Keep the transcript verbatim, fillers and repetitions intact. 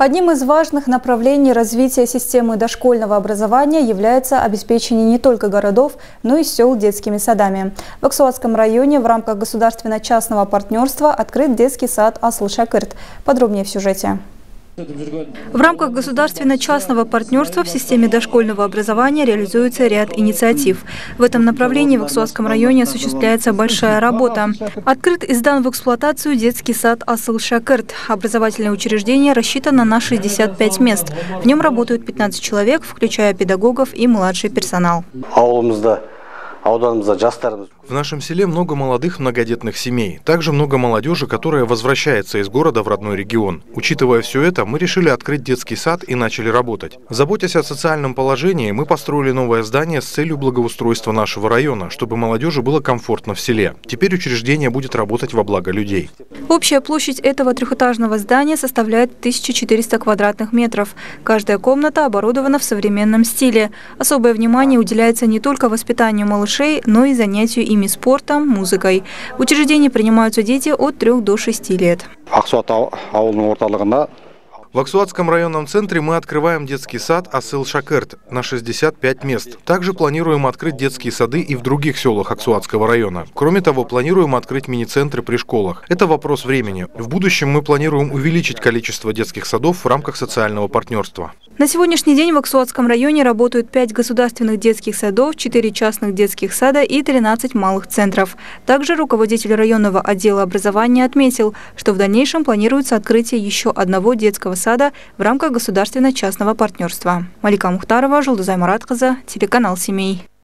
Одним из важных направлений развития системы дошкольного образования является обеспечение не только городов, но и сел детскими садами. В Аксуатском районе в рамках государственно-частного партнерства открыт детский сад «Асыл Шакырт». Подробнее в сюжете. В рамках государственно-частного партнерства в системе дошкольного образования реализуется ряд инициатив. В этом направлении в Аксуатском районе осуществляется большая работа. Открыт и сдан в эксплуатацию детский сад «Асыл Шакырт». Образовательное учреждение рассчитано на шестьдесят пять мест. В нем работают пятнадцать человек, включая педагогов и младший персонал. В нашем селе много молодых многодетных семей. Также много молодежи, которая возвращается из города в родной регион. Учитывая все это, мы решили открыть детский сад и начали работать. Заботясь о социальном положении, мы построили новое здание с целью благоустройства нашего района, чтобы молодежи было комфортно в селе. Теперь учреждение будет работать во благо людей. Общая площадь этого трехэтажного здания составляет тысячу четыреста квадратных метров. Каждая комната оборудована в современном стиле. Особое внимание уделяется не только воспитанию малышей, но и занятию ими спортом, музыкой. В учреждении принимаются дети от трёх до шести лет. В Аксуатском районном центре мы открываем детский сад «Асыл Шакырт» на шестьдесят пять мест. Также планируем открыть детские сады и в других селах Аксуатского района. Кроме того, планируем открыть мини-центры при школах. Это вопрос времени. В будущем мы планируем увеличить количество детских садов в рамках социального партнерства. На сегодняшний день в Аксуатском районе работают пять государственных детских садов, четыре частных детских сада и тринадцать малых центров. Также руководитель районного отдела образования отметил, что в дальнейшем планируется открытие еще одного детского сада в рамках государственно-частного партнерства. Малика Мухтарова, Жулдызай Мараткызы, телеканал «Семей».